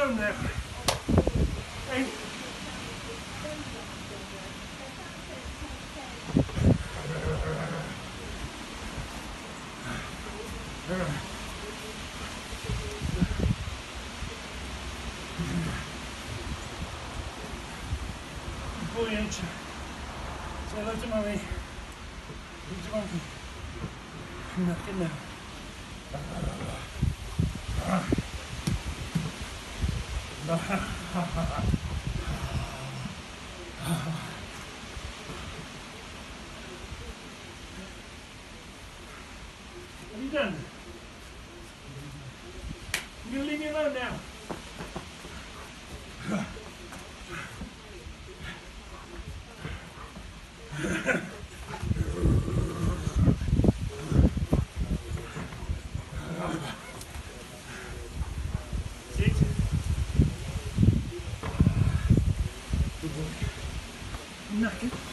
alone now. Hey. Buoyant. Say hello to Mummy. Hello to Monkey. Nothing now. What have you done? You gonna leave me alone now? Sit. Good boy. Knackered.